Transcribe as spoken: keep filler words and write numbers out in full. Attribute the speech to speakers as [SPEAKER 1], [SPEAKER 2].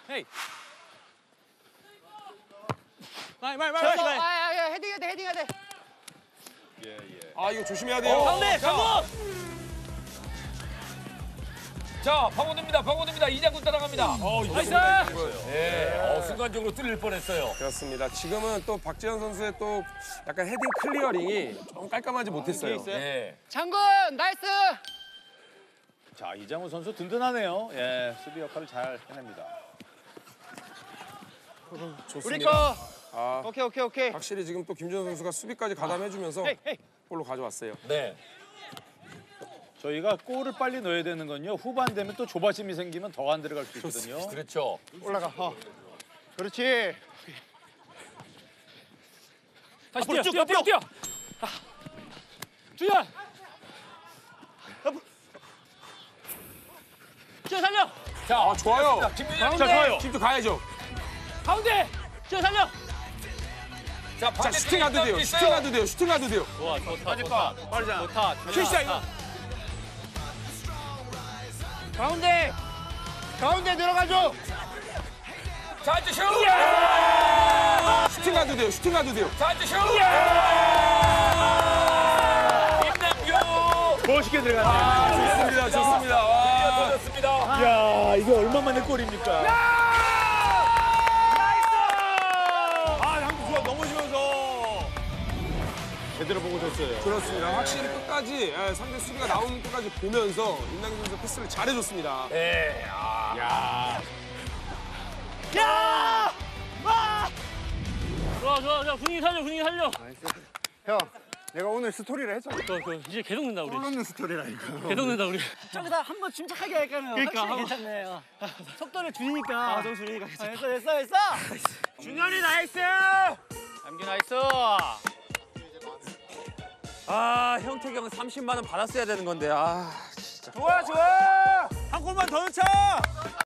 [SPEAKER 1] 헤이.
[SPEAKER 2] 빨리 빨리 빨리 빨리.
[SPEAKER 3] 아, 야, 헤딩해야 돼, 헤딩해야 돼.
[SPEAKER 4] 예, 예.
[SPEAKER 2] 아 이거 조심해야 돼요.
[SPEAKER 1] 가운데 강호.
[SPEAKER 4] 자, 파고듭니다. 파고듭니다. 이장군 따라갑니다.
[SPEAKER 2] 어,
[SPEAKER 1] 나이스.
[SPEAKER 4] 예. 어, 순간적으로 뚫릴 뻔했어요.
[SPEAKER 2] 그렇습니다. 지금은 또 박지현 선수의 또 약간 헤딩 클리어링이 좀 깔끔하지 못했어요.
[SPEAKER 4] 예.
[SPEAKER 3] 장군, 나이스.
[SPEAKER 5] 자, 이장훈 선수 든든하네요. 예, 수비 역할을 잘 해냅니다.
[SPEAKER 2] 좋습니다.
[SPEAKER 3] 우리 거.
[SPEAKER 2] 아,
[SPEAKER 3] 오케이, 오케이, 오케이.
[SPEAKER 2] 확실히 지금 또 김준호 선수가 수비까지 가담해주면서
[SPEAKER 3] 헤이, 헤이.
[SPEAKER 2] 골로 가져왔어요.
[SPEAKER 4] 네.
[SPEAKER 5] 저희가 골을 빨리 넣어야 되는 건요. 후반 되면 또 조바심이 생기면 더 안 들어갈 수 있거든요.
[SPEAKER 4] 그렇죠.
[SPEAKER 3] 올라가. 어. 그렇지.
[SPEAKER 1] 다시 뛰어, 뛰어, 뛰어, 뛰어. 아. 주현. 주현 살려.
[SPEAKER 4] 자,
[SPEAKER 2] 아 좋아요.
[SPEAKER 4] 김민현.
[SPEAKER 2] 자 좋아요. 팀도 가야죠.
[SPEAKER 1] 가운데. 주현 살려.
[SPEAKER 4] 자,
[SPEAKER 2] 자
[SPEAKER 4] 반대
[SPEAKER 2] 슈팅 가도 돼요. 슈팅 가도 돼요. 슈팅 가도 돼요.
[SPEAKER 1] 좋아, 좋다, 좋다. 빠르잖아. 좋다.
[SPEAKER 2] 퀴시야 이거.
[SPEAKER 3] 가운데. 가운데 들어가줘.
[SPEAKER 4] 자, 이제 슛!
[SPEAKER 2] 슈팅 가도 돼요. 슈팅 가도 돼요.
[SPEAKER 4] 자, 이제 슛! 김남규!
[SPEAKER 5] 멋있게 들어갔네.
[SPEAKER 2] 아 좋습니다. 좋습니다. 와.
[SPEAKER 4] 터졌습니다.
[SPEAKER 5] 야, 이게 얼마만의 골입니까?
[SPEAKER 2] 아 양도 좋아 넘어지면서.
[SPEAKER 5] 제대로 보고 줬어요.
[SPEAKER 2] 그렇습니다. 확실히 끝까지 예, 상대 수비가 나오는 끝까지 보면서 임남규 선수 패스를 잘해줬습니다.
[SPEAKER 4] 예. 아.
[SPEAKER 5] 야,
[SPEAKER 1] 야! 와! 좋아, 좋아, 좋아. 분위기 살려, 분위기 살려.
[SPEAKER 3] 형, 내가 오늘 스토리를 했잖아.
[SPEAKER 1] 그, 그, 이제 계속 는다 우리.
[SPEAKER 3] 없는 스토리라니까.
[SPEAKER 1] 계속 는다 우리.
[SPEAKER 6] 저기다 한번 침착하게 할까요?
[SPEAKER 1] 그러니까,
[SPEAKER 6] 확실히
[SPEAKER 1] 한번.
[SPEAKER 6] 괜찮네요. 속도를 줄이니까.
[SPEAKER 1] 아, 좀 줄이니까
[SPEAKER 6] 아,
[SPEAKER 1] 괜찮아.
[SPEAKER 6] 됐어, 됐어, 됐어.
[SPEAKER 1] 준현이 나이스. 남기 나이스.
[SPEAKER 2] 아 형택이 형은 삼십만 원 받았어야 되는 건데 아.
[SPEAKER 1] 좋아, 좋아. 한 골만 더 넣자.